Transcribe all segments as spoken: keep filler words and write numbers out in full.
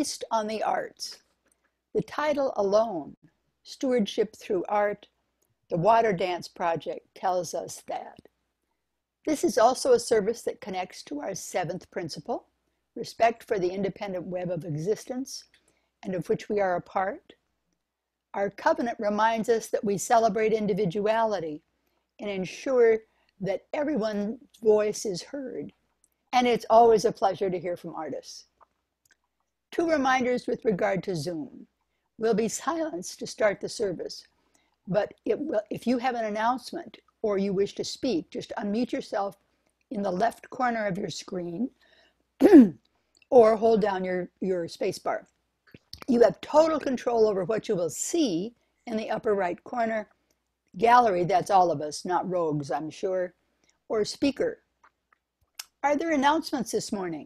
Feast on the Arts. The title alone, Stewardship Through Art, the Water Dance Project, tells us that. This is also a service that connects to our seventh principle, respect for the independent web of existence, and of which we are a part. Our covenant reminds us that we celebrate individuality and ensure that everyone's voice is heard. And it's always a pleasure to hear from artists. Two reminders with regard to Zoom. We'll be silenced to start the service, but it will, if you have an announcement or you wish to speak, just unmute yourself in the left corner of your screen or hold down your, your space bar. You have total control over what you will see in the upper right corner. Gallery, that's all of us, not rogues, I'm sure, or speaker. Are there announcements this morning?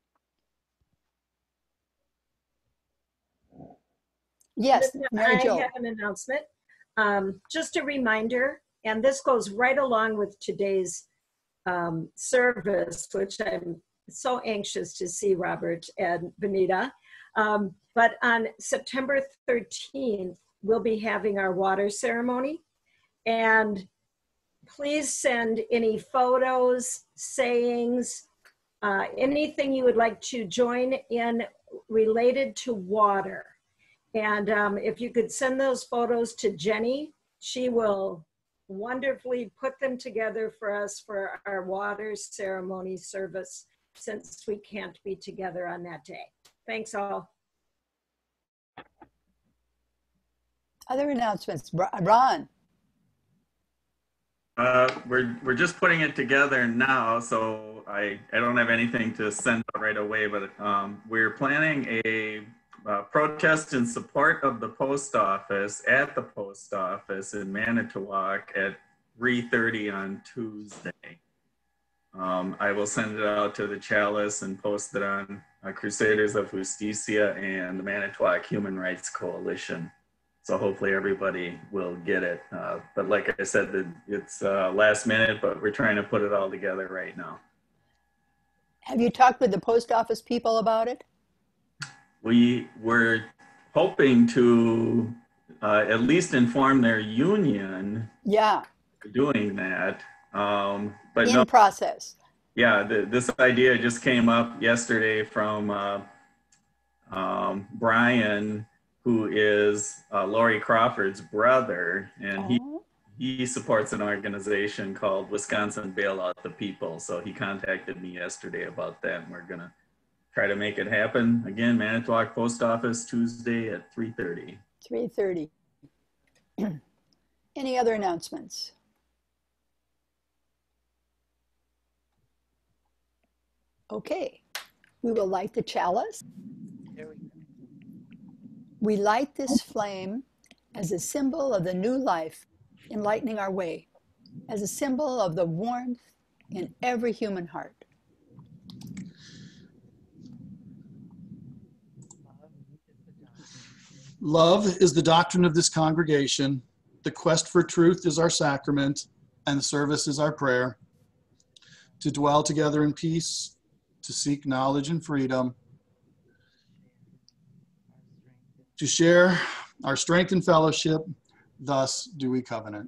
Yes, Mary Jo. I have an announcement. Um, just a reminder, and this goes right along with today's um, service, which I'm so anxious to see Robert and Benita. Um, but on September thirteenth, we'll be having our water ceremony. And please send any photos, sayings, uh, anything you would like to join in related to water. And um, if you could send those photos to Jenny, she will wonderfully put them together for us for our water ceremony service, since we can't be together on that day. Thanks all. Other announcements, Ron. Uh, we're we're just putting it together now, so I I don't have anything to send out right away. But um, we're planning a uh, protest in support of the post office at the post office in Manitowoc at three thirty on Tuesday. Um, I will send it out to the Chalice and post it on uh, Crusaders of Justicia and the Manitowoc Human Rights Coalition. So hopefully everybody will get it. Uh, but like I said, it's uh, last minute, but we're trying to put it all together right now. Have you talked with the post office people about it? We were hoping to uh, at least inform their union. Yeah. Doing that. Um, but in no, process. Yeah, the, this idea just came up yesterday from uh, um, Brian, who is uh, Lori Crawford's brother, and oh. he he supports an organization called Wisconsin Bail Out the People. So he contacted me yesterday about that, and we're gonna try to make it happen. Again, Manitowoc Post Office, Tuesday at three thirty. three thirty. Any other announcements? Okay, we will light the chalice. There we go. We light this flame as a symbol of the new life enlightening our way, as a symbol of the warmth in every human heart. Love is the doctrine of this congregation. The quest for truth is our sacrament, and the service is our prayer. To dwell together in peace, to seek knowledge and freedom, to share our strength and fellowship, thus do we covenant.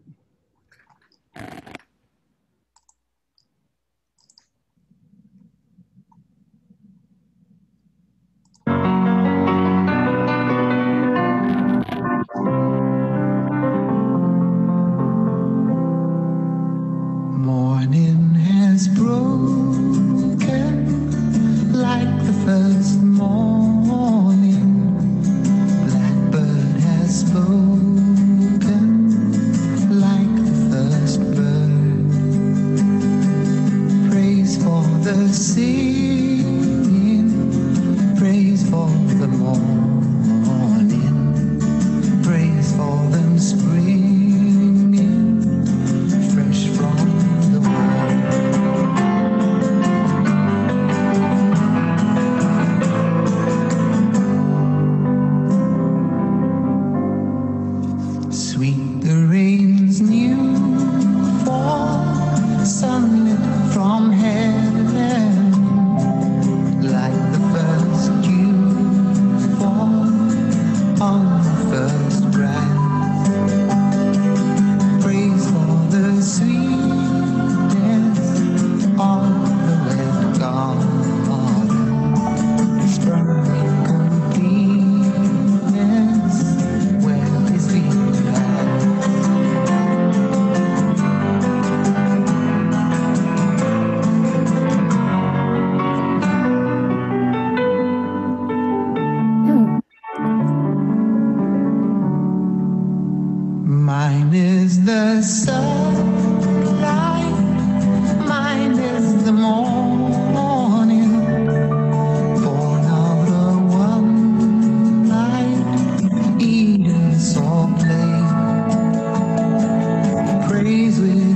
Morning has broken like the first morning. Blackbird has spoken like is sunlight, mine is the morning, born out of one night, Eden saw play, praise with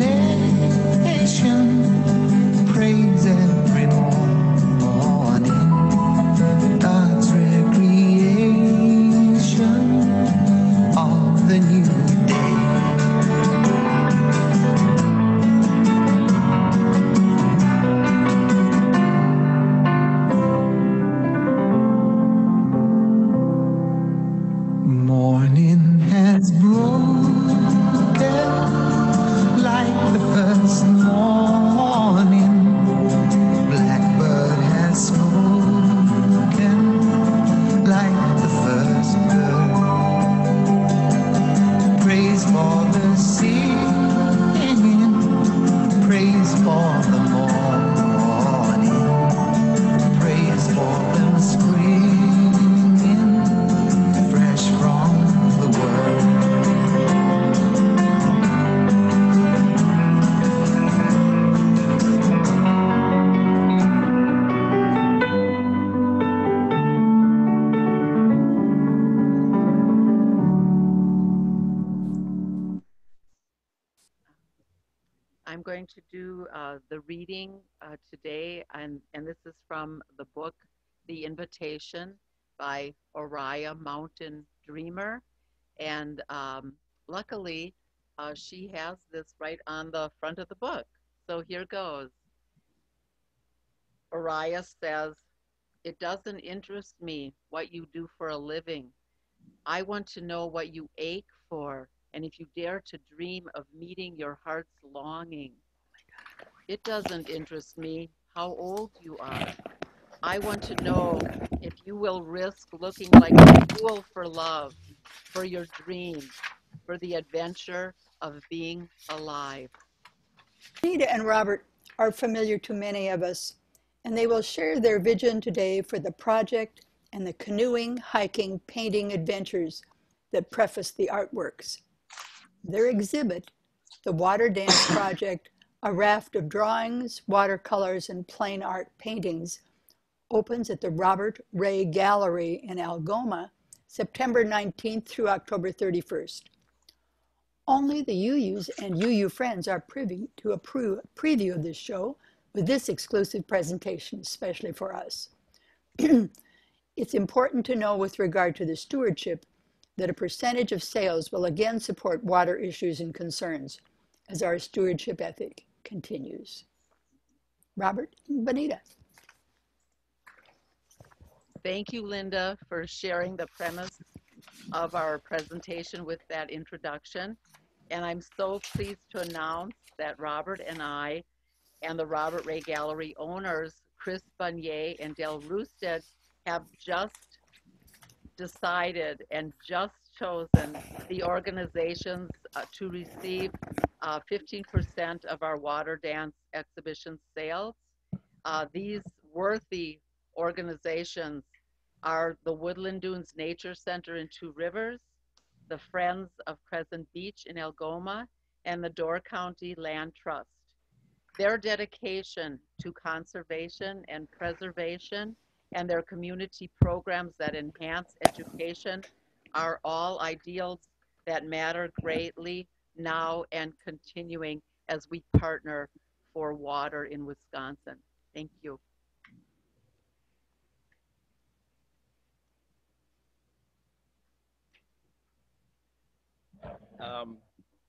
elation, praise every morning, God's recreation of the new day. Morning has broken like the first morning. Blackbird has spoken like the first bird. Praise for the singing, praise for the morning, praise for them springing fresh from the world. I'm going to do uh, the reading uh, today, and, and this is from the book, The Invitation by Oriah Mountain Dreamer. And um, luckily, uh, she has this right on the front of the book. So here goes. Oriah says, "It doesn't interest me what you do for a living. I want to know what you ache for, and if you dare to dream of meeting your heart's longing. It doesn't interest me how old you are. I want to know if you will risk looking like a fool for love, for your dreams, for the adventure of being alive." Anita and Robert are familiar to many of us, and they will share their vision today for the project and the canoeing, hiking, painting adventures that preface the artworks. Their exhibit, the Water Dance Project, a Raft of Drawings, Watercolors, and Plein Art Paintings, opens at the Robert Ray Gallery in Algoma, September nineteenth through October thirty-first. Only the U U's and U U friends are privy to a preview of this show with this exclusive presentation, especially for us. It's important to know with regard to the stewardship that a percentage of sales will again support water issues and concerns as our stewardship ethic continues. Robert and Benita. Thank you, Linda, for sharing the premise of our presentation with that introduction. And I'm so pleased to announce that Robert and I and the Robert Ray Gallery owners, Chris Bunier and Del Roosted, have just decided and just chosen the organizations uh, to receive uh, fifteen percent of our water dance exhibition sales. Uh, these worthy organizations are the Woodland Dunes Nature Center in Two Rivers, the Friends of Crescent Beach in Algoma, and the Door County Land Trust. Their dedication to conservation and preservation and their community programs that enhance education are all ideals that matter greatly now and continuing as we partner for water in Wisconsin. Thank you. Um,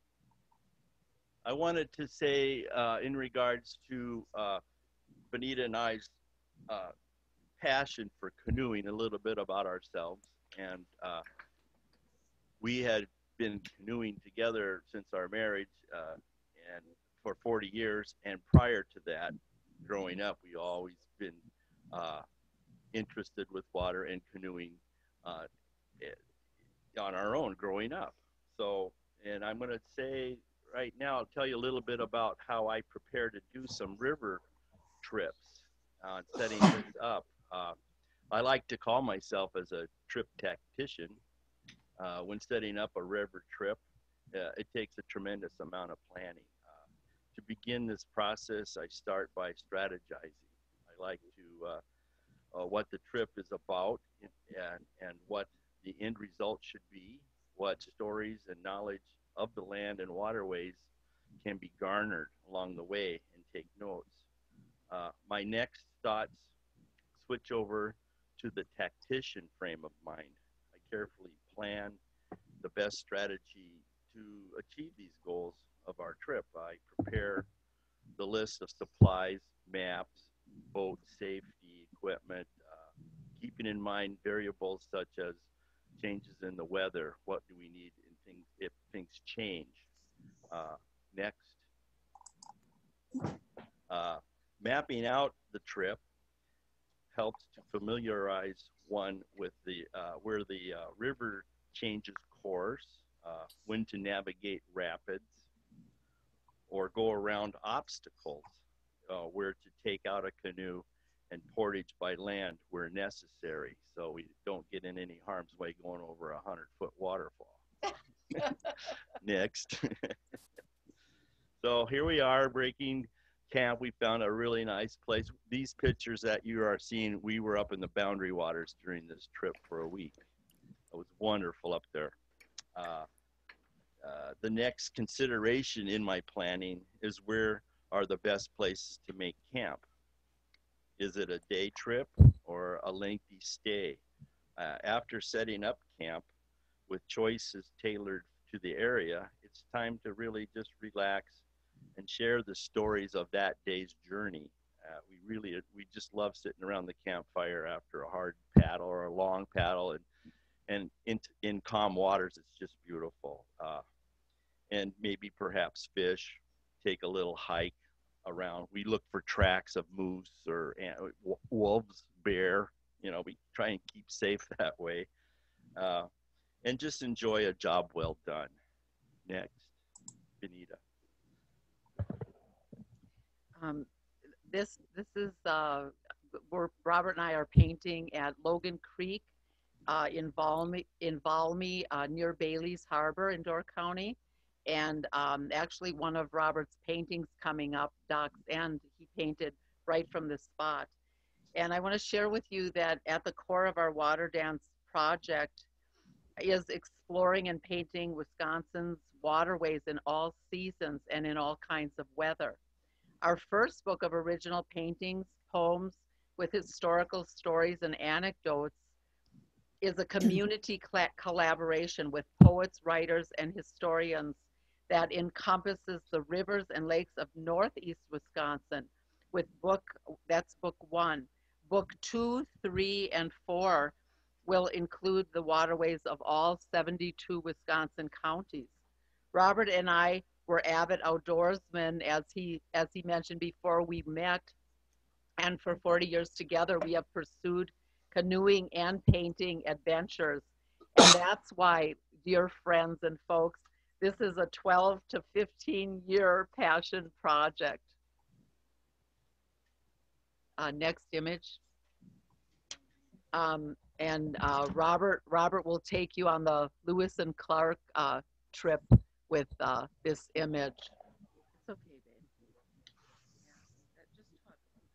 I wanted to say uh, in regards to uh, Benita and I's uh, passion for canoeing, a little bit about ourselves. And uh, we had been canoeing together since our marriage uh, and for forty years. And prior to that, growing up, we always been uh, interested with water and canoeing uh, on our own growing up. So, and I'm going to say right now, I'll tell you a little bit about how I prepare to do some river trips on uh, setting this up. Uh, I like to call myself as a trip tactician uh, when setting up a river trip. uh, it takes a tremendous amount of planning. Uh, to begin this process, I start by strategizing. I like to uh, uh, what the trip is about and, and what the end result should be, what stories and knowledge of the land and waterways can be garnered along the way, and take notes. Uh, my next thoughts switch over to the tactician frame of mind. I carefully plan the best strategy to achieve these goals of our trip. I prepare the list of supplies, maps, boat safety, equipment, uh, keeping in mind variables such as changes in the weather, what do we need in things if things change. Uh, next, uh, mapping out the trip helps to familiarize one with the uh, where the uh, river changes course, uh, when to navigate rapids, or go around obstacles, uh, where to take out a canoe and portage by land where necessary, so we don't get in any harm's way going over a hundred foot waterfall. Next. So here we are breaking camp. We found a really nice place. These pictures that you are seeing, we were up in the Boundary Waters during this trip for a week. It was wonderful up there. Uh, uh, the next consideration in my planning is where are the best places to make camp. Is it a day trip or a lengthy stay? Uh, after setting up camp with choices tailored to the area, it's time to really just relax and share the stories of that day's journey. Uh, we really, we just love sitting around the campfire after a hard paddle or a long paddle, and and in, in calm waters, it's just beautiful. Uh, and maybe perhaps fish, take a little hike around. We look for tracks of moose or uh, wolves, bear, you know, we try and keep safe that way. Uh, and just enjoy a job well done. Next, Benita. Um, this this is uh, where Robert and I are painting at Logan Creek uh, in Valmy, in Valmy uh, near Bailey's Harbor in Door County. And um, actually one of Robert's paintings coming up, Doc's End, he painted right from this spot. And I want to share with you that at the core of our water dance project is exploring and painting Wisconsin's waterways in all seasons and in all kinds of weather. Our first book of original paintings, poems with historical stories and anecdotes is a community collaboration with poets, writers, and historians that encompasses the rivers and lakes of Northeast Wisconsin with book, that's book one. Book two, three, and four will include the waterways of all seventy-two Wisconsin counties. Robert and I were avid outdoorsmen, as he, as he mentioned before we met, and for forty years together we have pursued canoeing and painting adventures. And that's why, dear friends and folks, this is a twelve to fifteen year passion project. Uh, next image. Um, and uh, Robert, Robert will take you on the Lewis and Clark uh, trip with uh, this image. It's okay, babe. Yeah, just talk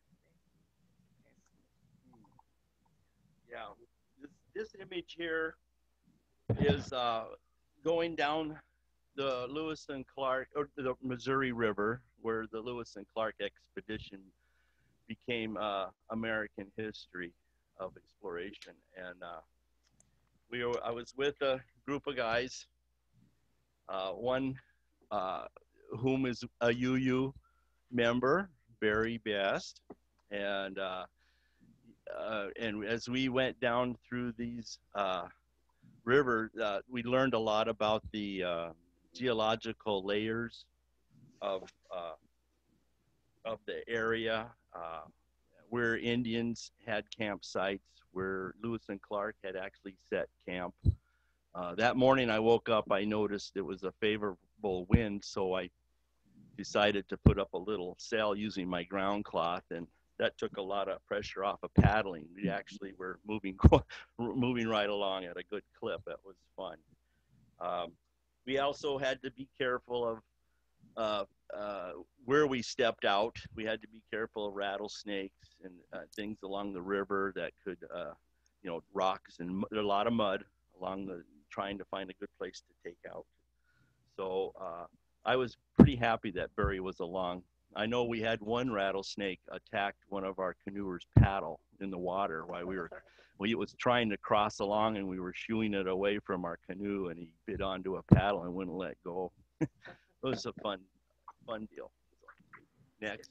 Yeah, this, this image here is uh, going down the Lewis and Clark, or the Missouri River, where the Lewis and Clark expedition became uh, American history of exploration. And uh, we were, I was with a group of guys, uh, one uh, whom is a U U member, Barry Best, and uh, uh, and as we went down through these uh, river, uh, we learned a lot about the uh, geological layers of uh, of the area, uh, where Indians had campsites, where Lewis and Clark had actually set camp. Uh, that morning I woke up, I noticed it was a favorable wind, so I decided to put up a little sail using my ground cloth, and that took a lot of pressure off of paddling. We actually were moving moving right along at a good clip. That was fun. Um, we also had to be careful of uh, uh, where we stepped out. We had to be careful of rattlesnakes and uh, things along the river that could, uh, you know, rocks and a lot of mud along the, trying to find a good place to take out. So uh, I was pretty happy that Barry was along. I know we had one rattlesnake attacked one of our canoers' paddle in the water while we were, well, it was trying to cross along and we were shooing it away from our canoe, and he bit onto a paddle and wouldn't let go. It was a fun, fun deal. So, next.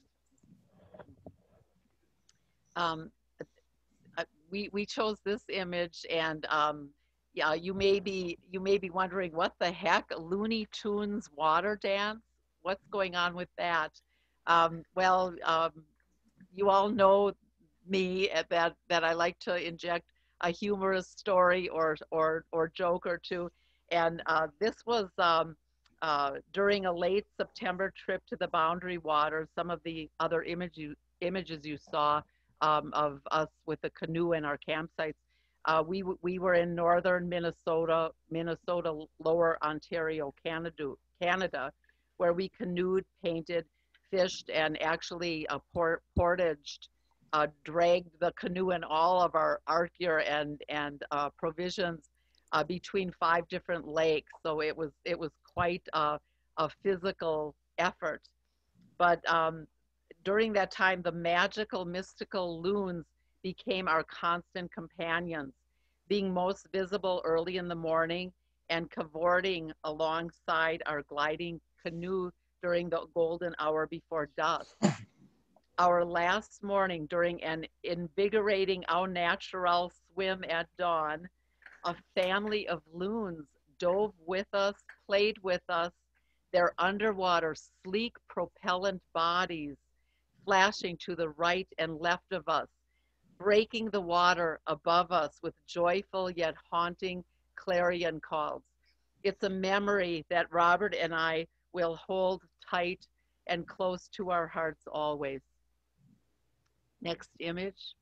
Um, uh, we we chose this image, and um, yeah, you may be you may be wondering what the heck, Looney Tunes water dance? What's going on with that? Um, well, um, you all know me at that that I like to inject a humorous story or or or joke or two, and uh, this was um, uh, during a late September trip to the Boundary Waters. Some of the other image you, images you saw um, of us with the canoe and our campsites. Uh, we we were in northern Minnesota, Minnesota, Lower Ontario, Canada, Canada, where we canoed, painted, fished, and actually uh, port, portaged, uh, dragged the canoe and all of our art gear and and uh, provisions uh, between five different lakes. So it was it was quite a, a physical effort. But um, during that time, the magical, mystical loons became our constant companions, being most visible early in the morning and cavorting alongside our gliding canoe during the golden hour before dusk. Our last morning, during an invigorating au natural swim at dawn, a family of loons dove with us, played with us, their underwater, sleek, propellant bodies flashing to the right and left of us, breaking the water above us with joyful yet haunting clarion calls. It's a memory that Robert and I will hold tight and close to our hearts always. Next image.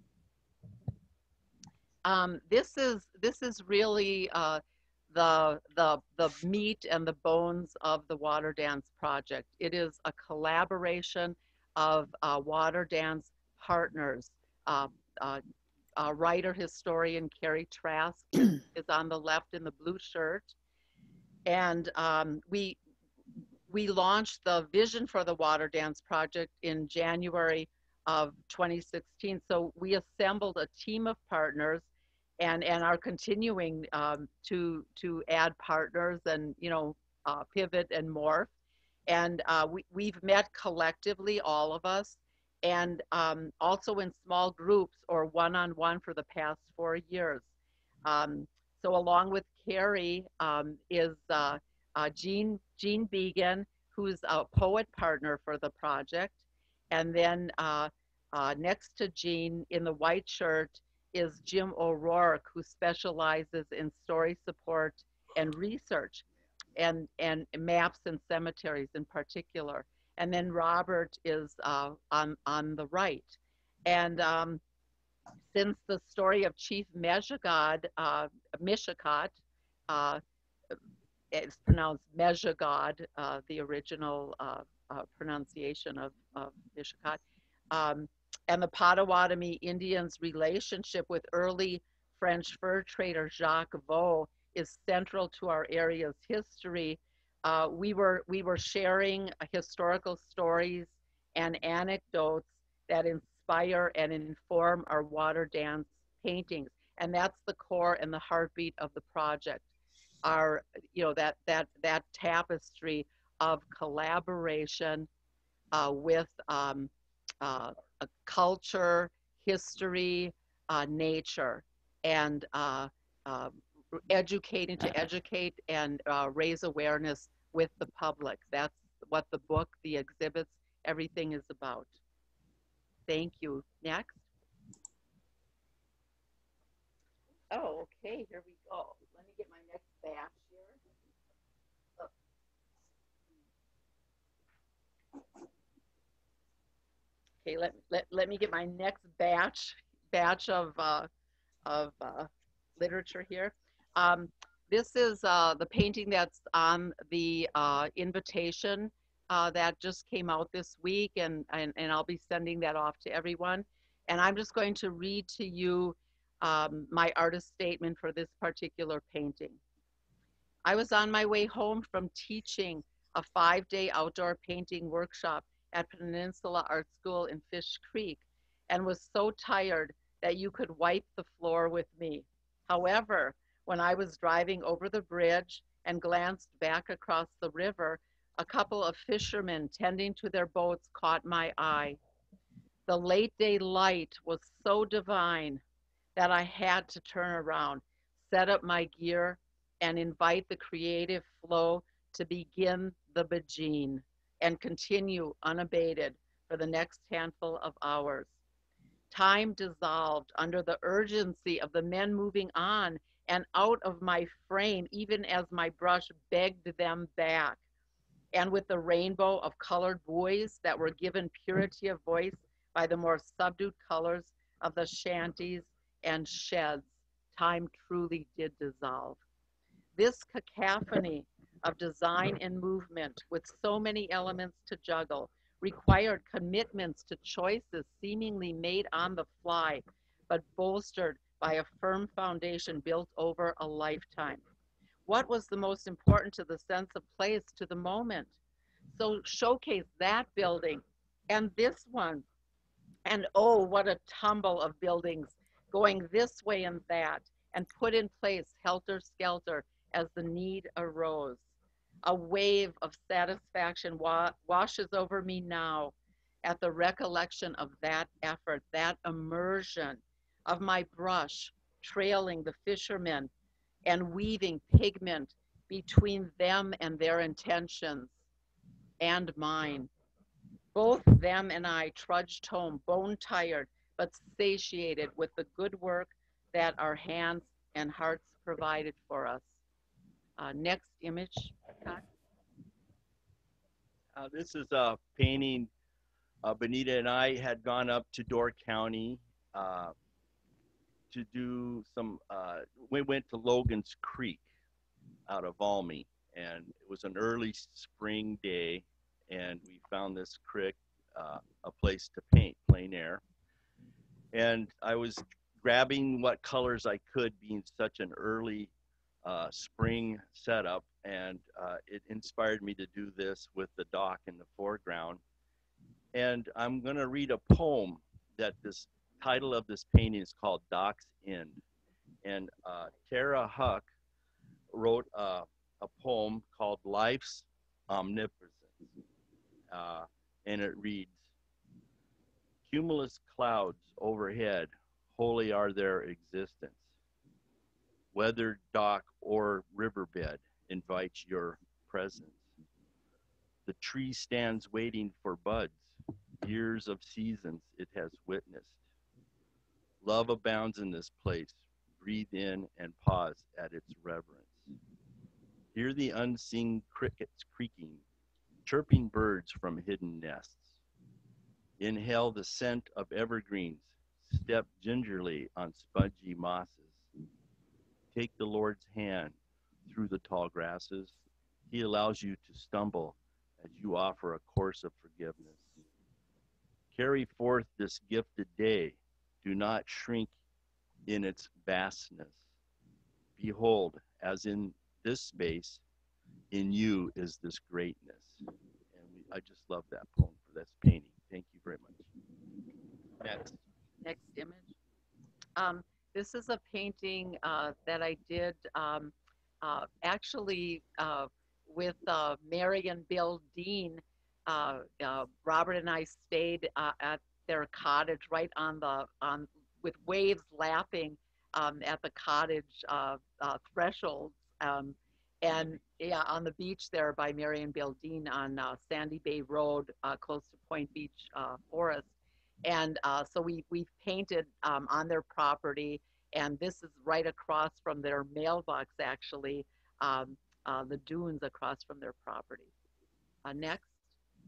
Um, this is this is really uh, the the the meat and the bones of the Water Dance Project. It is a collaboration of uh, Water Dance partners. Uh, uh, uh, writer historian Carrie Trask is, is on the left in the blue shirt, and um, we we launched the vision for the Water Dance Project in January of twenty sixteen. So we assembled a team of partners, and and are continuing um, to to add partners and you know uh, pivot and morph. And uh, we we've met collectively, all of us, and um, also in small groups or one-on-one for the past four years. Um, so along with Carrie um, is uh, uh, Jean Jean Began, who's a poet partner for the project, and then uh, uh, next to Jean in the white shirt is Jim O'Rourke, who specializes in story support and research, and and maps and cemeteries in particular. And then Robert is uh, on on the right, and um, since the story of Chief Meshagod, uh, Mishakot, uh, it's pronounced Meshagod, uh, the original uh, uh, pronunciation of, of Mishakot, um, and the Potawatomi Indians' relationship with early French fur trader Jacques Vaux is central to our area's history. Uh, we were we were sharing historical stories and anecdotes that inspire and inform our water dance paintings, and that's the core and the heartbeat of the project. Our you know that that that tapestry of collaboration uh, with um, uh, a culture, history, uh, nature, and uh, uh, educating to educate and uh, raise awareness with the public. That's what the book, the exhibits, everything is about. Thank you. Next. Oh, okay, here we go. Let me get my next batch here. Okay, let, let, let me get my next batch batch of uh, of uh, literature here. Um, this is uh, the painting that's on the uh, invitation uh, that just came out this week, and, and, and I'll be sending that off to everyone. And I'm just going to read to you um, my artist statement for this particular painting. I was on my way home from teaching a five-day outdoor painting workshop at Peninsula Art School in Fish Creek, and was so tired that you could wipe the floor with me. However, when I was driving over the bridge and glanced back across the river, a couple of fishermen tending to their boats caught my eye. The late day light was so divine that I had to turn around, set up my gear, and invite the creative flow to begin the bajeen and continue unabated for the next handful of hours. Time dissolved under the urgency of the men moving on and out of my frame, even as my brush begged them back. And with the rainbow of colored buoys that were given purity of voice by the more subdued colors of the shanties and sheds, time truly did dissolve. This cacophony of design and movement, with so many elements to juggle, required commitments to choices seemingly made on the fly, but bolstered by a firm foundation built over a lifetime. What was the most important to the sense of place, to the moment? So showcase that building and this one. And oh, what a tumble of buildings going this way and that, and put in place helter-skelter as the need arose. A wave of satisfaction wa washes over me now at the recollection of that effort, that immersion of my brush trailing the fishermen and weaving pigment between them and their intentions and mine. Both them and I trudged home, bone-tired, but satiated with the good work that our hands and hearts provided for us. Uh, next image, Todd. Uh, this is a painting. Uh, Benita and I had gone up to Door County uh, to do some, uh, we went to Logan's Creek out of Valmy, and it was an early spring day, and we found this creek, uh, a place to paint, Plein Air. And I was grabbing what colors I could, being such an early uh, spring setup, and uh, it inspired me to do this with the dock in the foreground. And I'm gonna read a poem that this title of this painting is called Dock's End. And uh, Tara Huck wrote uh, a poem called Life's Omnipotence. Uh, and it reads, cumulus clouds overhead, holy are their existence. Weathered dock or riverbed invites your presence. The tree stands waiting for buds, years of seasons it has witnessed. Love abounds in this place, breathe in and pause at its reverence. Hear the unseen crickets creaking, chirping birds from hidden nests. Inhale the scent of evergreens, step gingerly on spongy mosses. Take the Lord's hand through the tall grasses. He allows you to stumble as you offer a course of forgiveness. Carry forth this gifted day. Do not shrink in its vastness. Behold, as in this space, in you is this greatness. And we, I just love that poem for this painting. Thank you very much. Next. Next image. Um, this is a painting uh, that I did um, uh, actually uh, with uh, Mary and Bill Dean. Uh, uh, Robert and I stayed uh, at their cottage right on the, on, with waves lapping um, at the cottage uh, uh, thresholds. Um, and yeah, on the beach there by Mary and Bill Dean on uh, Sandy Bay Road, uh, close to Point Beach uh, Forest. And uh, so we, we painted um, on their property, and this is right across from their mailbox, actually, um, uh, the dunes across from their property. Uh, next.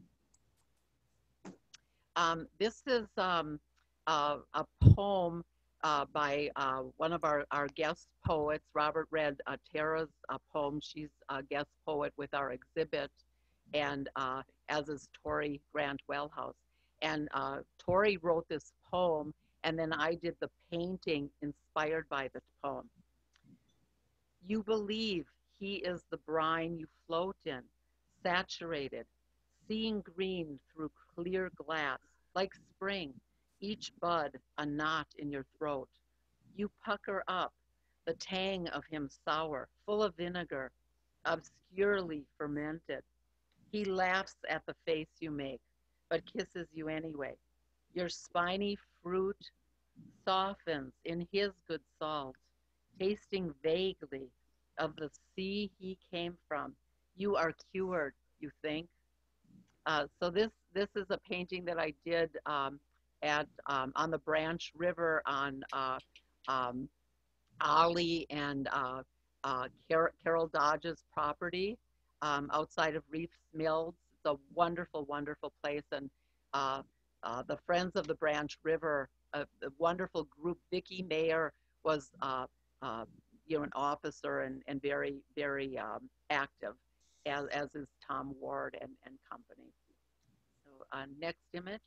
Um, this is um, uh, a poem uh, by uh, one of our, our guest poets. Robert read uh, Tara's uh, poem. She's a guest poet with our exhibit, and uh, as is Tori Grant Wellhouse. And uh, Tori wrote this poem, and then I did the painting inspired by the poem. You believe he is the brine you float in, saturated, seeing green through clear glass, like spring, each bud a knot in your throat. You pucker up, the tang of him sour, full of vinegar, obscurely fermented. He laughs at the face you make, but kisses you anyway. Your spiny fruit softens in his good salt, tasting vaguely of the sea he came from. You are cured, you think. Uh, so this this is a painting that I did um, at um, on the Branch River on uh, um, Ollie and uh, uh, Car Carol Dodge's property um, outside of Reefs Mills. It's a wonderful, wonderful place, and uh, uh, the Friends of the Branch River, a, a wonderful group. Vicki Mayer was, uh, uh, you know, an officer and and very, very um, active, as as is Tom Ward and and company. So uh, next image.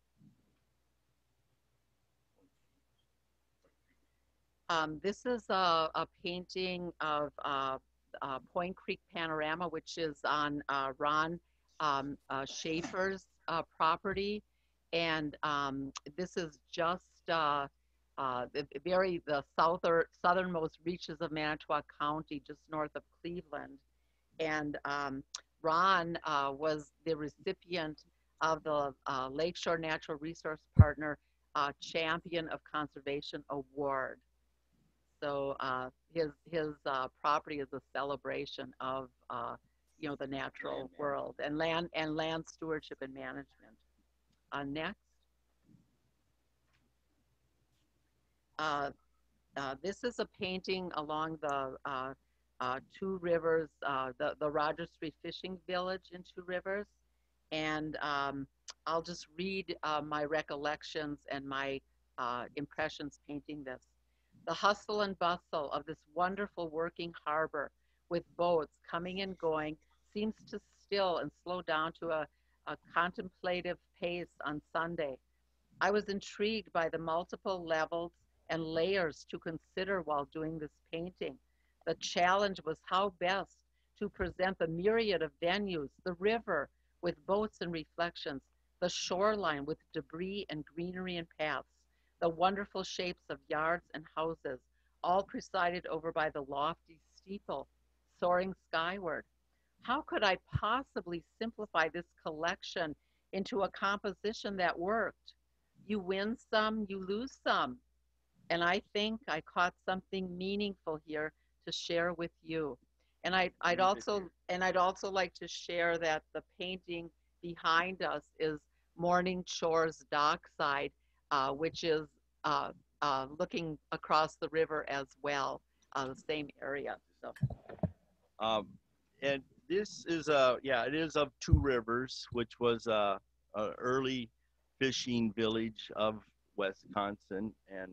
Um, this is a, a painting of uh, uh, Point Creek Panorama, which is on uh, Ron um, uh, Schaefer's uh, property. And um, this is just uh, uh, the very the souther, southernmost reaches of Manitowoc County, just north of Cleveland. And um, Ron uh, was the recipient of the uh, Lakeshore Natural Resource Partner uh, Champion of Conservation Award. So uh, his his uh, property is a celebration of uh, you know the natural land world and land and land stewardship and management. Uh, next, uh, uh, this is a painting along the uh, uh, Two Rivers, uh, the the Rogers Street Fishing Village in Two Rivers, and um, I'll just read uh, my recollections and my uh, impressions painting this. The hustle and bustle of this wonderful working harbor with boats coming and going seems to still and slow down to a, a contemplative pace on Sunday. I was intrigued by the multiple levels and layers to consider while doing this painting. The challenge was how best to present the myriad of venues, the river with boats and reflections, the shoreline with debris and greenery and paths, the wonderful shapes of yards and houses, all presided over by the lofty steeple soaring skyward. How could I possibly simplify this collection into a composition that worked? You win some, you lose some. And I think I caught something meaningful here to share with you. And I'd, I'd also and I'd also like to share that the painting behind us is Morning Shores Dockside, uh, which is uh, uh, looking across the river as well, uh, the same area. So, um, and this is a yeah, it is of Two Rivers, which was a, a early fishing village of Wisconsin, and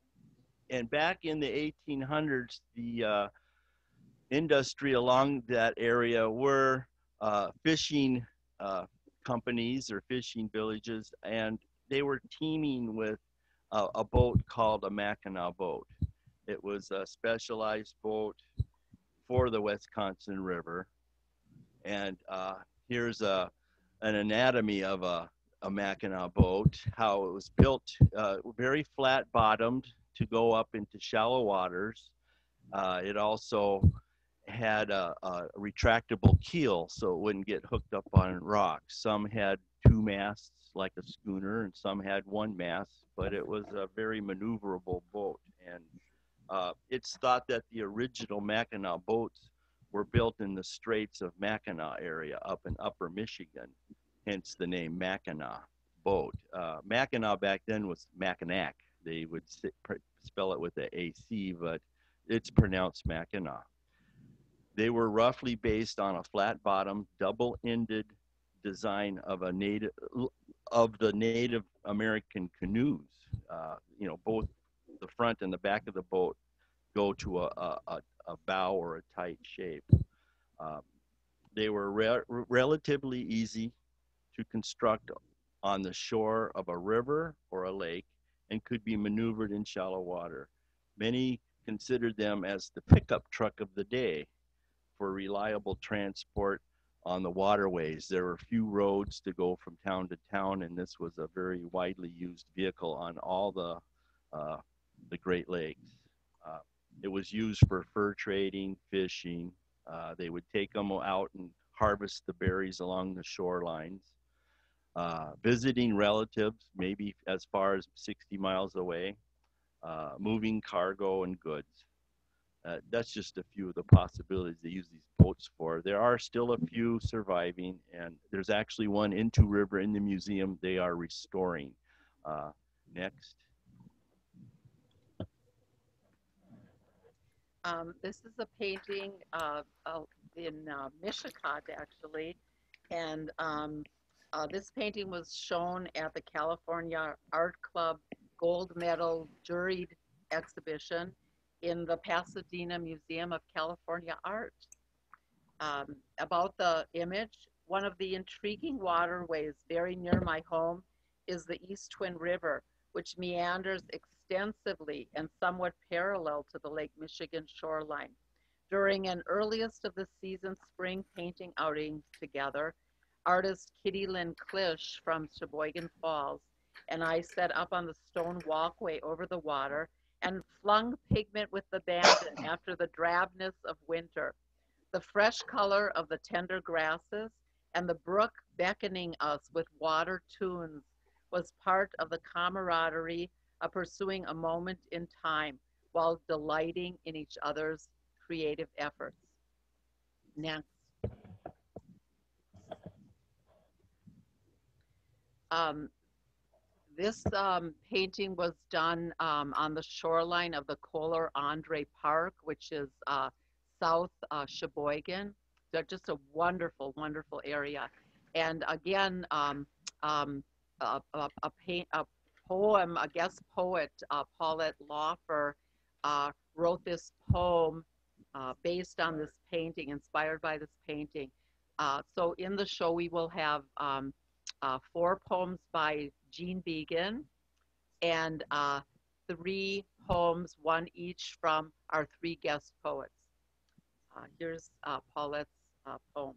and back in the eighteen hundreds, the uh, industry along that area were uh, fishing uh, companies or fishing villages, and they were teaming with a, a boat called a Mackinac boat. It was a specialized boat for the Wisconsin River. And uh, here's a, an anatomy of a, a Mackinac boat, how it was built, uh, very flat bottomed to go up into shallow waters. Uh, it also had a, a retractable keel so it wouldn't get hooked up on rocks. Some had two masts like a schooner, and some had one mast, but it was a very maneuverable boat. And uh, it's thought that the original Mackinac boats were built in the Straits of Mackinac area up in Upper Michigan, hence the name Mackinac boat. Uh, Mackinac back then was Mackinac. They would sit, spell it with the A C, but it's pronounced Mackinac. They were roughly based on a flat-bottom, double-ended design of a native of the Native American canoes. Uh, you know, both the front and the back of the boat go to a, a, a, a bow or a tight shape. Um, they were re relatively easy to construct on the shore of a river or a lake and could be maneuvered in shallow water. Many considered them as the pickup truck of the day for reliable transport on the waterways. There were few roads to go from town to town, and this was a very widely used vehicle on all the, uh, the Great Lakes. Uh, it was used for fur trading, fishing. Uh, they would take them out and harvest the berries along the shorelines. Uh, visiting relatives, maybe as far as sixty miles away, uh, moving cargo and goods. Uh, that's just a few of the possibilities they use these boats for. There are still a few surviving, and there's actually one in Two River in the museum they are restoring. Uh, next. Um, this is a painting uh, uh, in uh, Mishicot, actually, and um, uh, this painting was shown at the California Art Club Gold Medal Juried exhibition in the Pasadena Museum of California Art. Um, about the image, one of the intriguing waterways very near my home is the East Twin River, which meanders extensively and somewhat parallel to the Lake Michigan shoreline. During an earliest of the season spring painting outing together, artist Kitty Lynn Klisch from Sheboygan Falls and I set up on the stone walkway over the water and flung pigment with abandon after the drabness of winter. The fresh color of the tender grasses and the brook beckoning us with water tunes was part of the camaraderie of pursuing a moment in time while delighting in each other's creative efforts. Next. Um, this um, painting was done um, on the shoreline of the Kohler Andre Park, which is uh, South uh, Sheboygan. They're just a wonderful, wonderful area. And again, um, um, a, a, a, paint, a poem, a guest poet, uh, Paulette Laufer, uh, wrote this poem uh, based on this painting, inspired by this painting. Uh, so in the show, we will have um, uh, four poems by Jean Began and uh, three poems, one each from our three guest poets. Uh, here's uh, Paulette's uh, poem.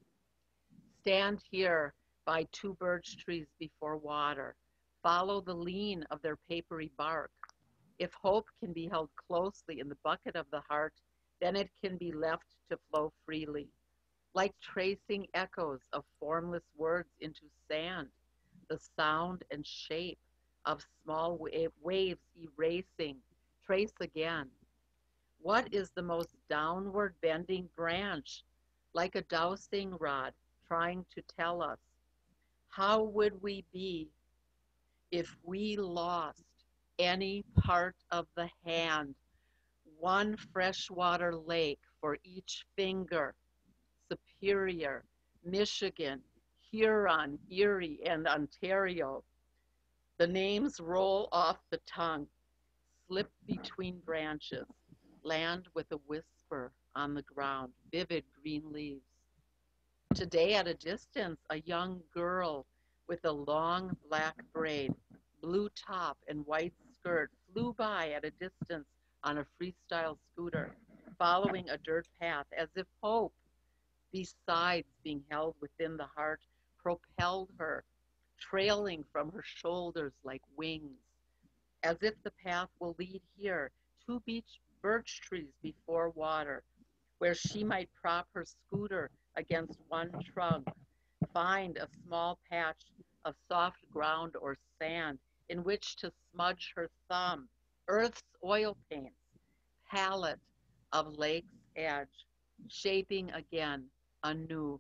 Stand here by two birch trees before water. Follow the lean of their papery bark. If hope can be held closely in the bucket of the heart, then it can be left to flow freely. Like tracing echoes of formless words into sand, the sound and shape of small wa waves erasing, trace again. What is the most downward bending branch, like a dowsing rod, trying to tell us? How would we be if we lost any part of the hand? One freshwater lake for each finger, Superior, Michigan, Huron, Erie, and Ontario. The names roll off the tongue, slip between branches, land with a whisper on the ground, vivid green leaves. Today at a distance, a young girl with a long black braid, blue top and white skirt flew by at a distance on a freestyle scooter, following a dirt path as if hope, besides being held within the heart, propelled her, trailing from her shoulders like wings, as if the path will lead here, two beach birch trees before water, where she might prop her scooter against one trunk, find a small patch of soft ground or sand in which to smudge her thumb, earth's oil paints, palette of lake's edge, shaping again anew.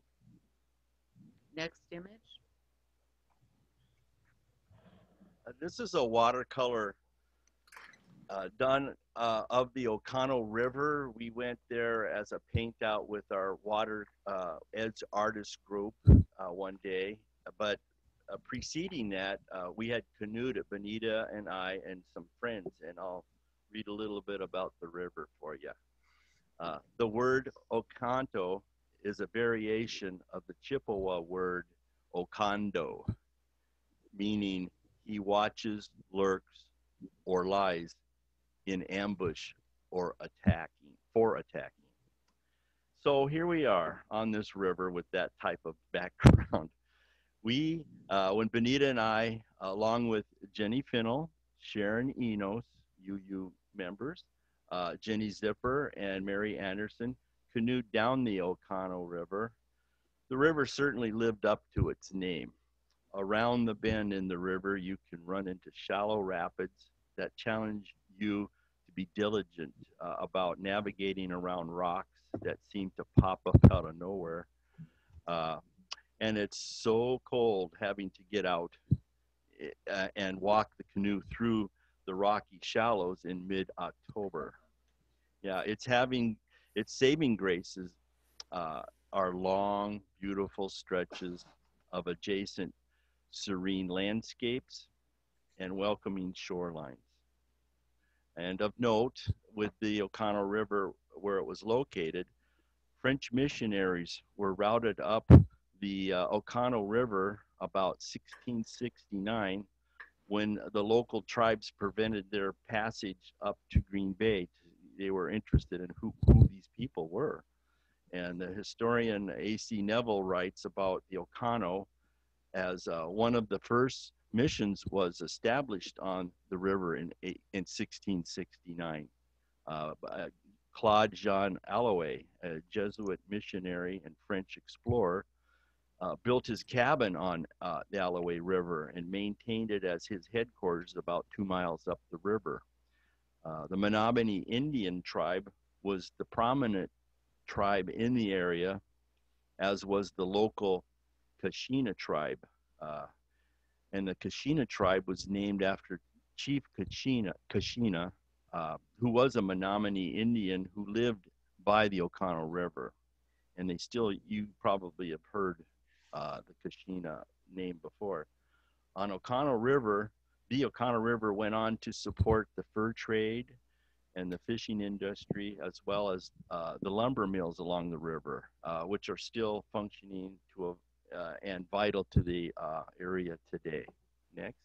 Next image. Uh, this is a watercolor uh, done uh, of the Oconto River. We went there as a paint out with our water uh, edge artist group uh, one day, but uh, preceding that, uh, we had canoed at Bonita and I and some friends, and I'll read a little bit about the river for you. Uh, the word Ocanto is a variation of the Chippewa word Ocando, meaning he watches, lurks, or lies in ambush or attacking, for attacking. So here we are on this river with that type of background. We, uh, when Benita and I, along with Jenny Finnell, Sharon Enos, U U members, uh, Jenny Zipper, and Mary Anderson, canoed down the Oconto River. The river certainly lived up to its name. Around the bend in the river, you can run into shallow rapids that challenge you to be diligent uh, about navigating around rocks that seem to pop up out of nowhere. Uh, and it's so cold having to get out uh, and walk the canoe through the rocky shallows in mid-October. Yeah, it's having, its saving graces uh, are long, beautiful stretches of adjacent serene landscapes and welcoming shorelines. And of note, with the Oconto River where it was located, French missionaries were routed up the uh, Oconto River about sixteen sixty-nine when the local tribes prevented their passage up to Green Bay. They were interested in who, who these people were. And the historian A C Neville writes about the Oconto as uh, one of the first missions was established on the river in, in sixteen sixty-nine. Uh, by Claude Jean Allouet, a Jesuit missionary and French explorer, uh, built his cabin on uh, the Allouet River and maintained it as his headquarters about two miles up the river. Uh, the Menominee Indian tribe was the prominent tribe in the area, as was the local Kashina tribe. Uh, and the Kashina tribe was named after Chief Kashina, Kashina uh, who was a Menominee Indian who lived by the Oconto River. And they still, you probably have heard uh, the Kashina name before. On Oconto River, the Oconto River went on to support the fur trade and the fishing industry, as well as uh, the lumber mills along the river, uh, which are still functioning to a Uh, and vital to the uh, area today. Next.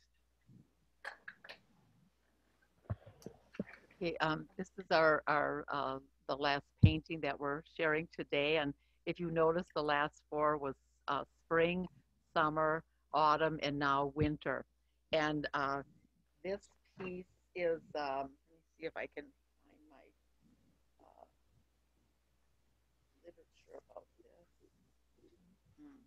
Okay, um, this is our, our uh, the last painting that we're sharing today. And if you notice, the last four was uh, spring, summer, autumn, and now winter. And uh, this piece is, um, let me see if I can find my uh, literature about this. Hmm.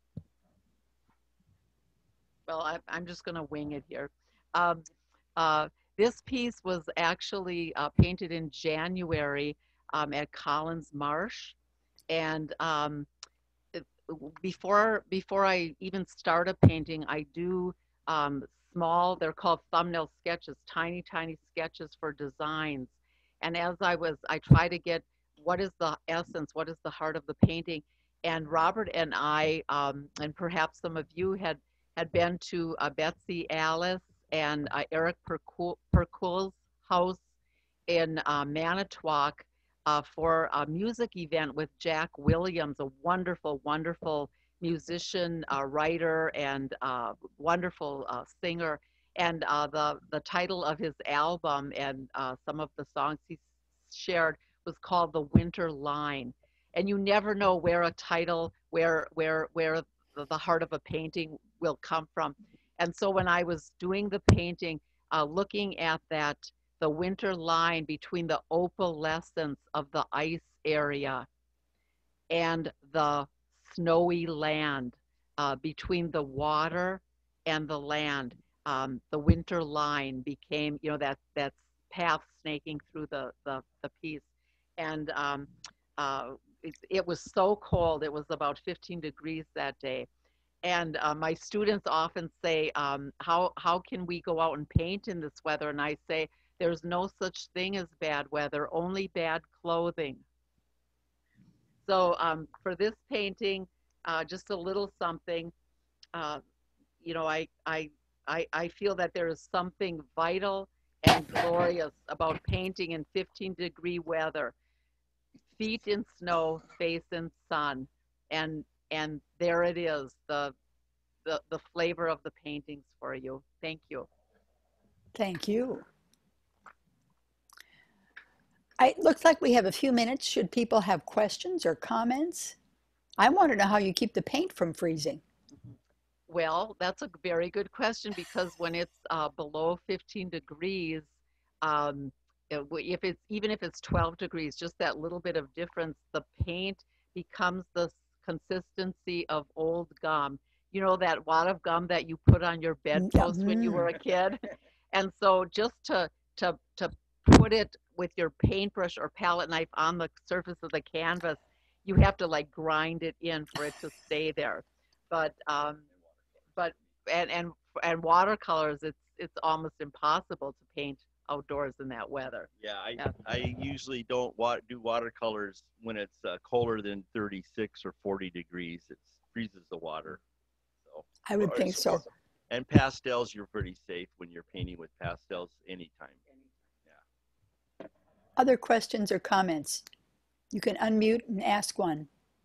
Well, I, I'm just going to wing it here. Um, uh, this piece was actually uh, painted in January um, at Collins Marsh. And um, it, before, before I even start a painting, I do um, small, they're called thumbnail sketches, tiny, tiny sketches for designs. And as I was, I try to get what is the essence, what is the heart of the painting. And Robert and I, um, and perhaps some of you had had been to uh, Betsy Alice and uh, Eric Percoul's house in uh, Manitowoc uh, for a music event with Jack Williams, a wonderful, wonderful musician, uh, writer, and uh, wonderful uh, singer. And uh, the, the title of his album and uh, some of the songs he shared was called The Winter Line. And you never know where a title, where, where, where the heart of a painting will come from. And so when I was doing the painting, uh, looking at that, the winter line between the opalescence of the ice area and the snowy land, uh, between the water and the land, um, the winter line became, you know, that, that path snaking through the, the, the piece. And um, uh, it, it was so cold. It was about fifteen degrees that day. And uh, my students often say, um, how, how can we go out and paint in this weather? And I say, there's no such thing as bad weather, only bad clothing. So um, for this painting, uh, just a little something. Uh, you know, I, I, I, I feel that there is something vital and glorious about painting in fifteen degree weather, feet in snow, face in sun, and and there it is, the the the flavor of the paintings for you. Thank you. Thank you. I, it looks like we have a few minutes. Should people have questions or comments? I want to know how you keep the paint from freezing. Well, that's a very good question, because when it's uh, below fifteen degrees, um, if it's even if it's twelve degrees, just that little bit of difference, the paint becomes the consistency of old gum. You know, that wad of gum that you put on your bedpost when you were a kid? And so just to, to, to put it with your paintbrush or palette knife on the surface of the canvas, you have to like grind it in for it to stay there. But um, but and and and watercolors, it's it's almost impossible to paint outdoors in that weather. Yeah, I Yeah. I usually don't wa do watercolors when it's uh, colder than thirty-six or forty degrees. It freezes the water. So I would think so. And pastels, you're pretty safe when you're painting with pastels anytime. Yeah. Other questions or comments? You can unmute and ask one.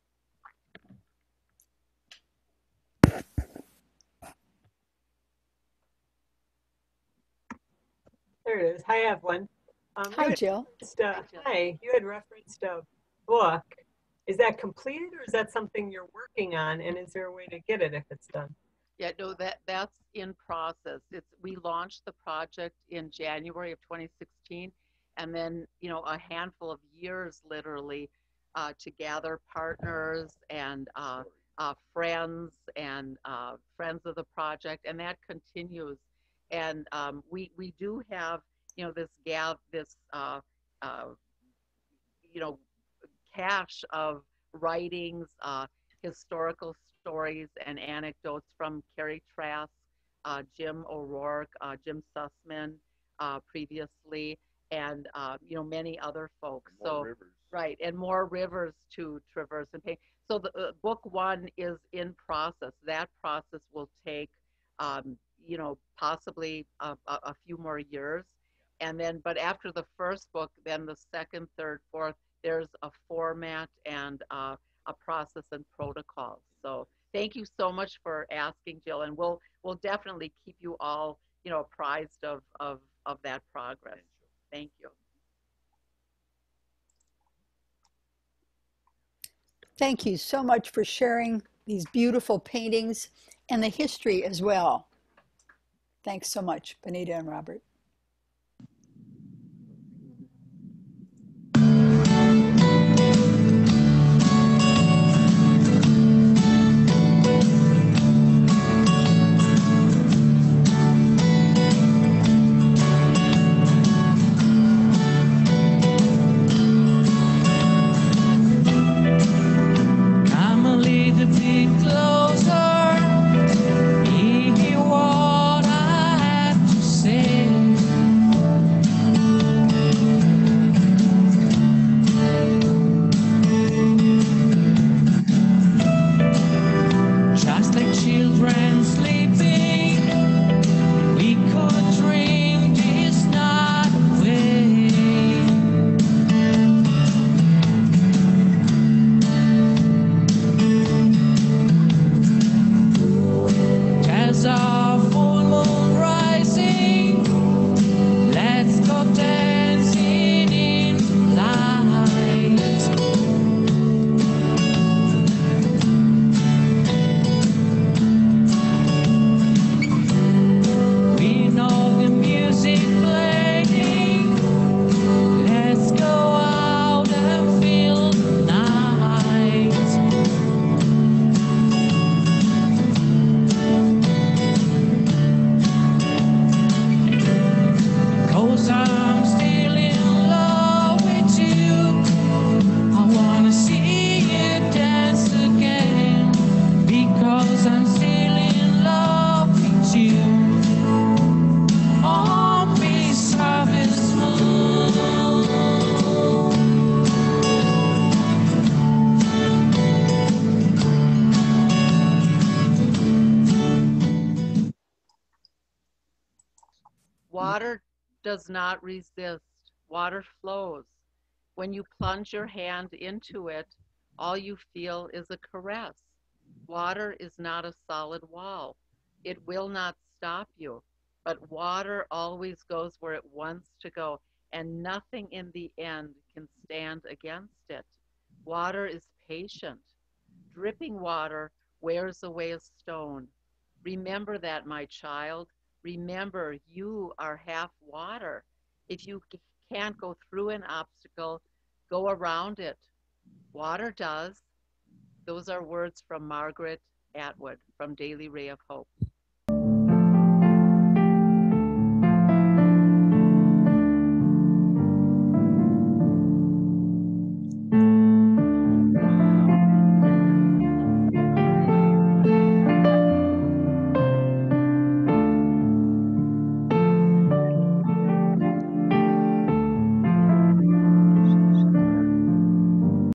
There it is. I have one. Um, you Hi, had Jill. referenced, uh, hi, you had referenced a book. Is that completed, or is that something you're working on? And is there a way to get it if it's done? Yeah, no, that that's in process. It's we launched the project in January of twenty sixteen, and then you know a handful of years literally uh, to gather partners and uh, uh, friends and uh, friends of the project, and that continues. And um, we we do have you know this gap this uh, uh, you know cache of writings, uh, historical stories and anecdotes from Carrie Trask, uh, Jim O'Rourke, uh, Jim Sussman uh, previously, and uh, you know many other folks. More so rivers. Right, and more rivers to traverse and paint. So the uh, book one is in process. That process will take um, you know possibly a, a, a few more years, and then but after the first book, then the second, third, fourth, there's a format and uh, a process and protocol. So thank you so much for asking, Jill, and we'll we'll definitely keep you all you know apprised of of of that progress. Thank you. Thank you so much for sharing these beautiful paintings and the history as well. Thanks so much, Benita and Robert. Come a little bit closer, hear what I have to say. Water does not resist. Water flows. When you plunge your hand into it, all you feel is a caress. Water is not a solid wall. It will not stop you, but water always goes where it wants to go, and nothing in the end can stand against it. Water is patient. Dripping water wears away a stone. Remember that, my child. Remember, you are half water. If you can't go through an obstacle, go around it. Water does. Those are words from Margaret Atwood from Daily Ray of Hope.